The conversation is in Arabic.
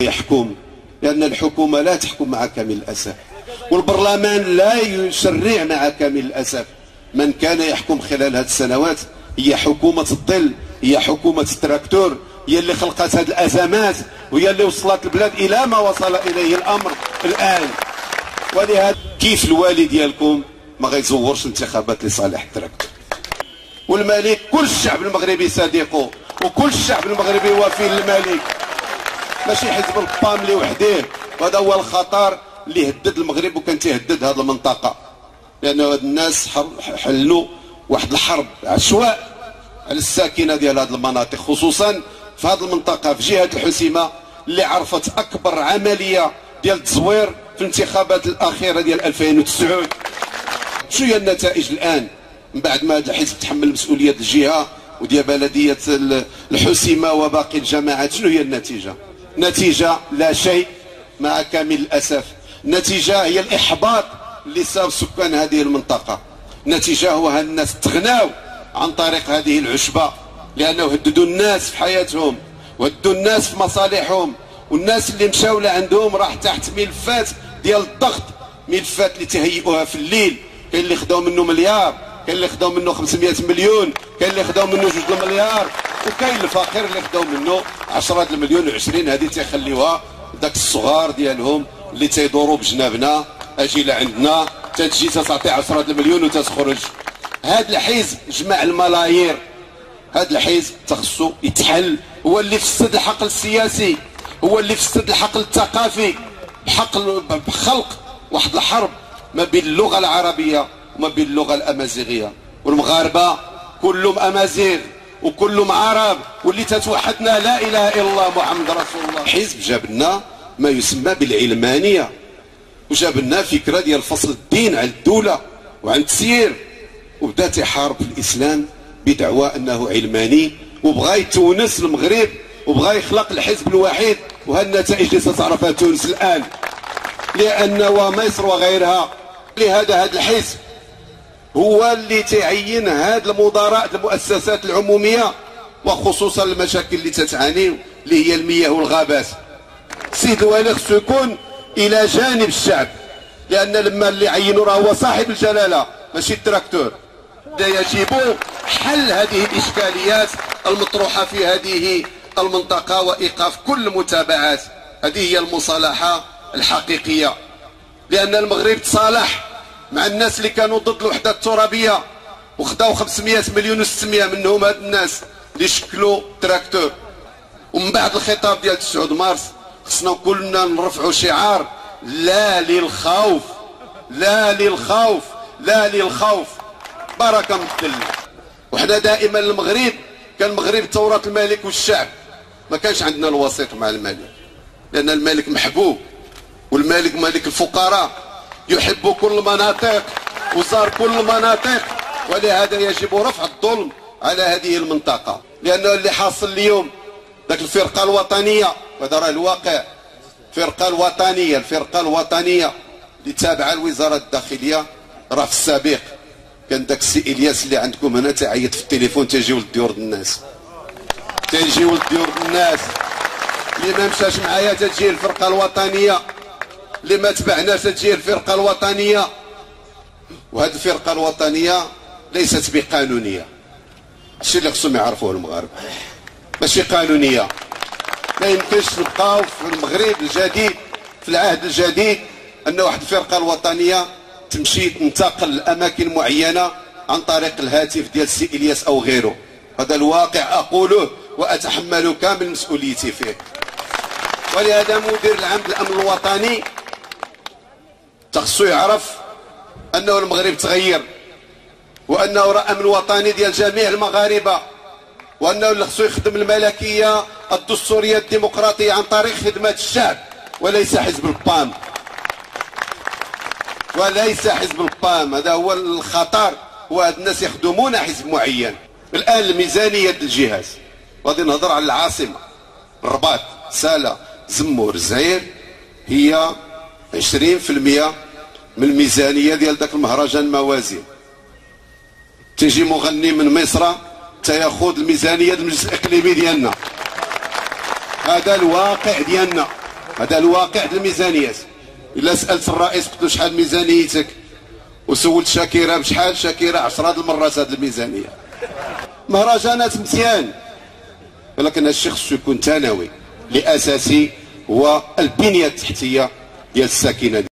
يحكم، لأن الحكومة لا تحكم مع كامل الأسف، والبرلمان لا يشرع مع كامل الأسف. من كان يحكم خلال هذه السنوات هي حكومة الظل، هي حكومة التراكتور، هي اللي خلقت هذه الأزمات، وهي اللي وصلت البلاد إلى ما وصل إليه الأمر الآن. ولهذا كيف الوالي ديالكم ما غيزورش انتخابات لصالح التراكتور؟ والملك كل الشعب المغربي صديقه، وكل الشعب المغربي وفي للملك، ماشي حزب البام اللي وحده. وهذا هو الخطر اللي هدد المغرب وكان تيهدد هذه المنطقه، لأن هاد الناس حلوا واحد الحرب عشواء على الساكنه ديال هذه المناطق، خصوصا في هذه المنطقه في جهه الحسيمه اللي عرفت اكبر عمليه ديال التزوير في الانتخابات الاخيره ديال 2009. شنو هي النتائج الان من بعد ما هذا الحزب تحمل مسؤوليه الجهه وديال بلديه الحسيمه وباقي الجماعات؟ شنو هي النتيجه؟ نتيجه لا شيء مع كامل الاسف. النتيجه هي الاحباط اللي صاب سكان هذه المنطقه. النتيجه هو هاد الناس تغناو عن طريق هذه العشبه، لانه هددوا الناس في حياتهم وهددوا الناس في مصالحهم، والناس اللي مشاو لعندهم راح تحت ملفات ديال الضغط، ملفات اللي تهيئوها في الليل. كاين اللي خداو منه مليار، كاين اللي خداو منه 500 مليون، كاين اللي خداو منه 2 مليار، وكاين الفقير اللي خداو منه 10 المليون و20. هذه تيخليوها داك الصغار ديالهم اللي تيدوروا بجنابنا، اجي لعندنا تتجي تعطي 10 المليون وتتخرج. هذا الحزب جمع الملايير، هذا الحزب تخصو يتحل. هو اللي فسد الحقل السياسي، هو اللي فسد الحقل الثقافي، بخلق واحد الحرب ما بين اللغه العربيه وما بين اللغه الامازيغيه. والمغاربه كلهم امازيغ وكلهم عرب، واللي تتوحدنا لا اله الا الله محمد رسول الله. حزب جاب لنا ما يسمى بالعلمانيه، وجاب لنا فكره ديال فصل الدين عن الدوله وعن التسيير، وبدا تيحارب في الاسلام بدعوى انه علماني، وبغى يتونس المغرب وبغى يخلق الحزب الوحيد. وهالنتائج اللي ستعرفها تونس الان، لان ومصر وغيرها. لهذا هذا الحزب هو اللي تعين هذه المدراء المؤسسات العموميه، وخصوصا المشاكل اللي تتعاني اللي هي المياه والغابات. السيد الوالي خصو يكون الى جانب الشعب، لان لما اللي عينوا راه هو صاحب الجلاله ماشي التراكتور. يجب حل هذه الاشكاليات المطروحه في هذه المنطقه وايقاف كل المتابعات. هذه هي المصالحه الحقيقيه، لان المغرب تصالح مع الناس اللي كانوا ضد الوحده الترابيه وخداو 500 مليون و600 منهم هاد الناس اللي شكلوا تراكتور. ومن بعد الخطاب ديال 9 مارس خصنا كلنا نرفعوا شعار لا للخوف، لا للخوف، لا للخوف. بركه مثل. وحنا دائما المغرب كان المغرب ثوره الملك والشعب، ما كانش عندنا الوسيط مع الملك، لان الملك محبوب، والملك ملك الفقراء، يحب كل المناطق وزار كل المناطق. ولهذا يجب رفع الظلم على هذه المنطقه، لانه اللي حاصل اليوم ذاك الفرقه الوطنيه، وهذا راه الواقع. الفرقه الوطنيه اللي تابعه لوزاره الداخليه، راه في السابق كان داك السي الياس اللي عندكم هنا تعيط في التليفون تيجيو للديور الناس، اللي ما مشاش معايا تجي الفرقه الوطنيه، اللي ما تبعناش تجي الفرقه الوطنيه. وهذه الفرقه الوطنيه ليست بقانونيه. الشيء اللي خصهم يعرفوه المغاربه، ماشي قانونيه. ما يمكنش نبقاو في المغرب الجديد، في العهد الجديد، ان واحد الفرقه الوطنيه تمشي تنتقل لاماكن معينه عن طريق الهاتف ديال السي الياس او غيره. هذا الواقع اقوله واتحمل كامل مسؤوليتي فيه. ولهذا مدير العام للامن الوطني خصو يعرف انه المغرب تغير، وانه راه امن وطني ديال جميع المغاربه، وانه اللي خصو يخدم الملكيه الدستوريه الديمقراطيه عن طريق خدمه الشعب، وليس حزب البام. هذا هو الخطر. وهاد الناس يخدمون حزب معين. الان الميزانيه ديال الجهاز، غادي نهضر على العاصمه الرباط، ساله، زمور، زعير، هي 20% من الميزانيه ديال داك المهرجان موازين. تيجي مغني من مصر تياخذ الميزانيه ديال المجلس الاقليمي ديالنا. هذا الواقع ديالنا. هذا الواقع ديال الميزانيات. الا سالت الرئيس قلت له شحال ميزانيتك وسولت شاكيره بشحال، شاكيره 10 المرات هذه الميزانيه. مهرجانات مزيان، ولكن هذا الشيء خصو يكون ثانوي، لاساسي هو البنيه التحتيه ديال الساكنه.